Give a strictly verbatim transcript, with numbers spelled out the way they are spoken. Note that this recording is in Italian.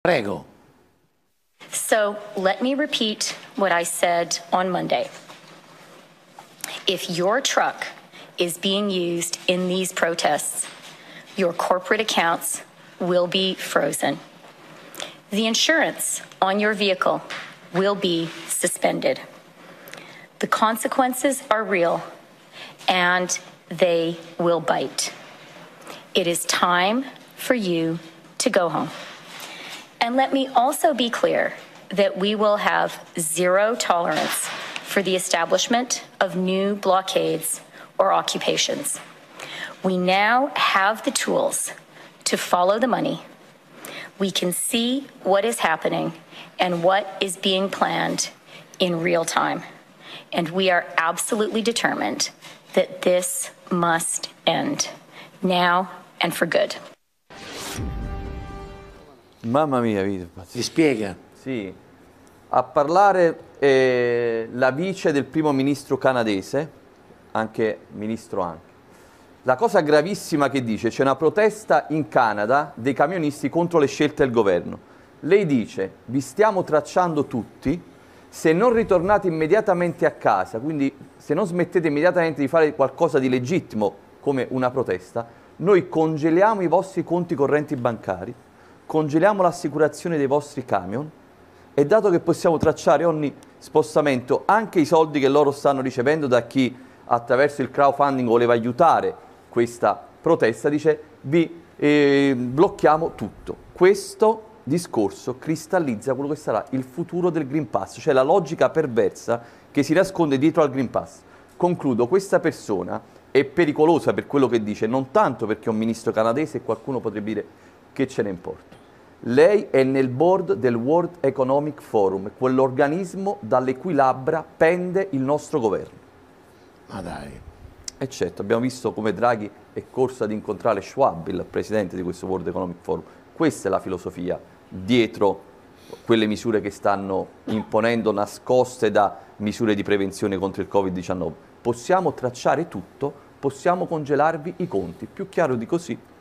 Prego. So let me repeat what I said on Monday. If your truck is being used in these protests, your corporate accounts will be frozen. The insurance on your vehicle will be suspended. The consequences are real, and they will bite. It is time for you to go home. And let me also be clear that we will have zero tolerance for the establishment of new blockades or occupations. We now have the tools to follow the money. We can see what is happening and what is being planned in real time. And we are absolutely determined that this must end now and for good. Mamma mia, Vito. Si spiega? Sì. A parlare eh, la vice del primo ministro canadese, anche ministro anche. La cosa gravissima che dice, c'è una protesta in Canada dei camionisti contro le scelte del governo. Lei dice, vi stiamo tracciando tutti, se non ritornate immediatamente a casa, quindi se non smettete immediatamente di fare qualcosa di legittimo come una protesta, noi congeliamo i vostri conti correnti bancari, congeliamo l'assicurazione dei vostri camion e dato che possiamo tracciare ogni spostamento, anche i soldi che loro stanno ricevendo da chi attraverso il crowdfunding voleva aiutare questa protesta, dice vi eh, blocchiamo tutto. Questo discorso cristallizza quello che sarà il futuro del Green Pass, cioè la logica perversa che si nasconde dietro al Green Pass. Concludo, questa persona è pericolosa per quello che dice, non tanto perché è un ministro canadese e qualcuno potrebbe dire che ce ne importa. Lei è nel board del World Economic Forum, quell'organismo dalle cui labbra pende il nostro governo. Ma dai. E certo, abbiamo visto come Draghi è corso ad incontrare Schwab, il presidente di questo World Economic Forum. Questa è la filosofia dietro quelle misure che stanno imponendo, nascoste da misure di prevenzione contro il Covid diciannove. Possiamo tracciare tutto, possiamo congelarvi i conti. Più chiaro di così